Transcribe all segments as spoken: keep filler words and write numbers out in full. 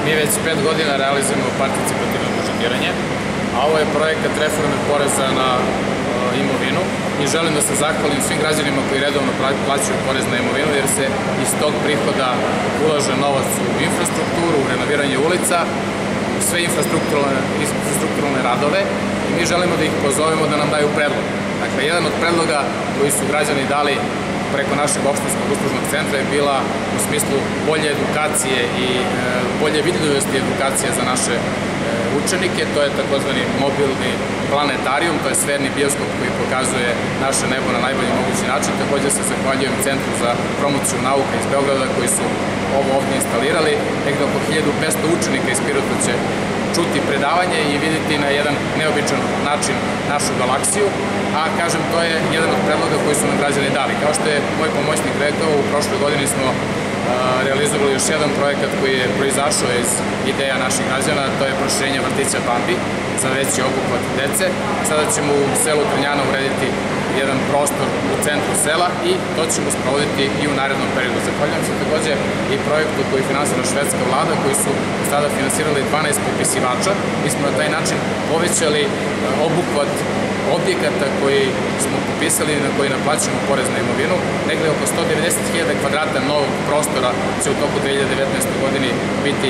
Mi već pet godina realizujemo participativno budžetiranje, a ovo je projekat reforme poreza na imovinu i želim da se zahvalim svim građanima koji redovno plaćaju porez na imovinu, jer se iz tog prihoda ulaže novac u infrastrukturu, u renoviranje ulica, u sve infrastrukturalne radove i mi želimo da ih pozovemo da nam daju predlog. Dakle, jedan od predloga koji su građani dali preko našeg opštinskog uslužnog centra je bila u smislu bolje edukacije i bolje vidljivosti edukacije za naše učenike. To je takozvani mobilni planetarijum, to je sferni bioskop koji pokazuje naše nebo na najbolji mogući način. Također se zahvaljujem Centru za promociju nauka iz Beograda koji su ovo ovdje instalirali. Negde oko hiljadu petsto učenika iz Pirota će čuti predavanje i vidjeti na jedan neobičan način našu galaksiju, a kažem, to je jedan od predloga koji su nam građani dali. Kao što je moj pomoćnik rekao, u prošloj godini smo realizovali još jedan projekat koji je proizašao iz ideja naših građana, to je proširenje vrtića Bambi za veći obuhvat dece. Sada ćemo u selu Trnjana urediti jedan prostor u centru sela i to ćemo sprovoditi i u narednom periodu. Zahvaljujem se takođe i projektu koji finansira švedska vlada, koji su sada finansirali dvanaest popisivača. Mi smo na taj način povećali obuhvat objekata koji smo popisali i na koji naplaćamo porez na imovinu. Negde oko sto devedeset hiljada kvadrata novog prostora će u toku dve hiljade devetnaeste. godini biti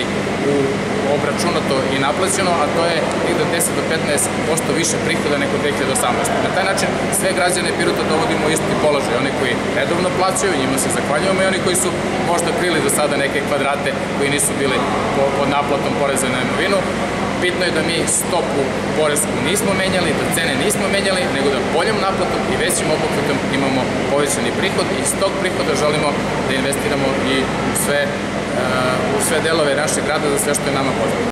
obračunato i naplaćeno, a to je negde od deset do petnaest posto više prihoda nego dve hiljade osamnaeste. Na taj način sve građane Pirota dovodimo u isti položaj. Oni koji redovno plaćaju, njima se zahvaljujemo, i oni koji su možda krili do sada neke kvadrate koji nisu bili pod naplatom poreza na imovinu. Bitno je da mi stopu poresku nismo menjali, da cene nismo menjali, nego da boljom naplatom i većim obuhvatom imamo povećani prihod i iz tog prihoda želimo da investiramo i u sve delove našeg grada za sve što je nama potrebno.